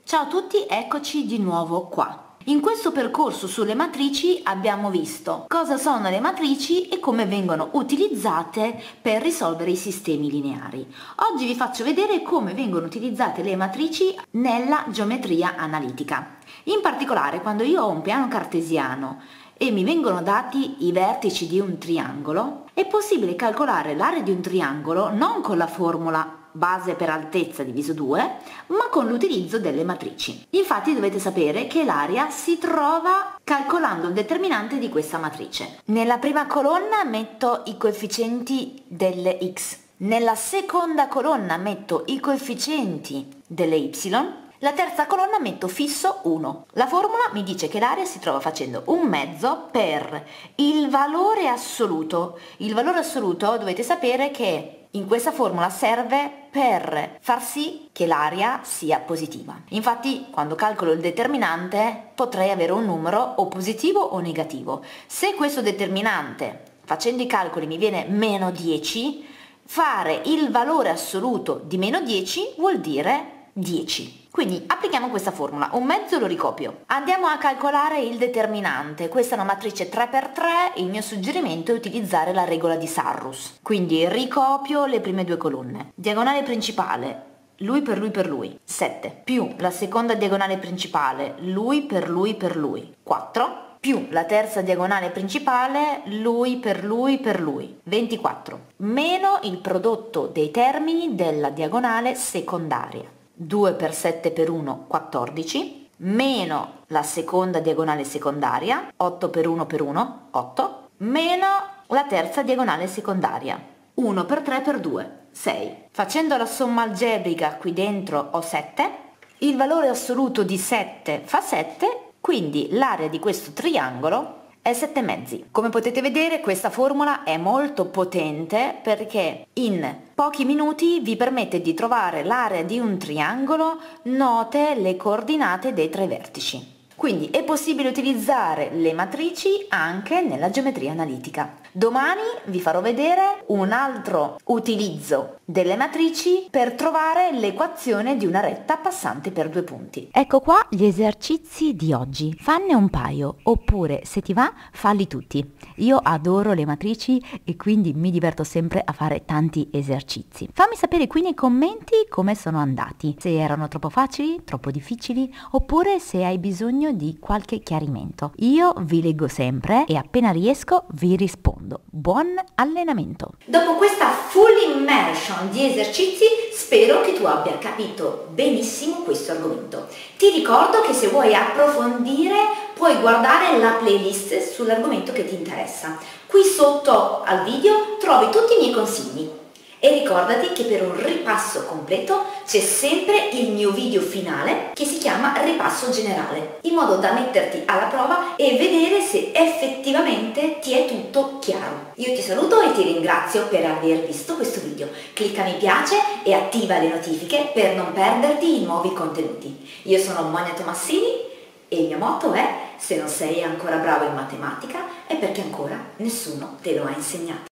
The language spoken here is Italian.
Ciao a tutti, eccoci di nuovo qua. In questo percorso sulle matrici abbiamo visto cosa sono le matrici e come vengono utilizzate per risolvere i sistemi lineari. Oggi vi faccio vedere come vengono utilizzate le matrici nella geometria analitica. In particolare, quando io ho un piano cartesiano e mi vengono dati i vertici di un triangolo, è possibile calcolare l'area di un triangolo non con la formula base per altezza diviso 2, ma con l'utilizzo delle matrici. Infatti dovete sapere che l'area si trova calcolando il determinante di questa matrice. Nella prima colonna metto i coefficienti delle x, nella seconda colonna metto i coefficienti delle y, la terza colonna metto fisso 1. La formula mi dice che l'area si trova facendo un mezzo per il valore assoluto. Il valore assoluto dovete sapere che in questa formula serve per far sì che l'area sia positiva. Infatti, quando calcolo il determinante, potrei avere un numero o positivo o negativo. Se questo determinante, facendo i calcoli, mi viene meno 10, fare il valore assoluto di meno 10 vuol dire 10. Quindi applichiamo questa formula, un mezzo lo ricopio. Andiamo a calcolare il determinante. Questa è una matrice 3x3, il mio suggerimento è utilizzare la regola di Sarrus. Quindi ricopio le prime due colonne. Diagonale principale, lui per lui per lui, 7, più la seconda diagonale principale, lui per lui per lui, 4, più la terza diagonale principale, lui per lui per lui, 24, meno il prodotto dei termini della diagonale secondaria. 2 per 7 per 1, 14, meno la seconda diagonale secondaria, 8 per 1 per 1, 8, meno la terza diagonale secondaria, 1 per 3 per 2, 6. Facendo la somma algebrica qui dentro ho 7, il valore assoluto di 7 fa 7, quindi l'area di questo triangolo è 7 mezzi. Come potete vedere, questa formula è molto potente perché in pochi minuti vi permette di trovare l'area di un triangolo note le coordinate dei tre vertici. Quindi è possibile utilizzare le matrici anche nella geometria analitica. Domani vi farò vedere un altro utilizzo delle matrici per trovare l'equazione di una retta passante per due punti. Ecco qua gli esercizi di oggi. Fanne un paio, oppure se ti va, falli tutti. Io adoro le matrici e quindi mi diverto sempre a fare tanti esercizi. Fammi sapere qui nei commenti come sono andati, se erano troppo facili, troppo difficili, oppure se hai bisogno di qualche chiarimento. Io vi leggo sempre e appena riesco vi rispondo. Buon allenamento! Dopo questa full immersion di esercizi spero che tu abbia capito benissimo questo argomento. Ti ricordo che se vuoi approfondire puoi guardare la playlist sull'argomento che ti interessa. Qui sotto al video trovi tutti i miei consigli. E ricordati che per un ripasso completo c'è sempre il mio video finale che si chiama ripasso generale, in modo da metterti alla prova e vedere se effettivamente ti è tutto chiaro. Io ti saluto e ti ringrazio per aver visto questo video. Clicca mi piace e attiva le notifiche per non perderti i nuovi contenuti. Io sono Monia Tomassini e il mio motto è: se non sei ancora bravo in matematica è perché ancora nessuno te lo ha insegnato.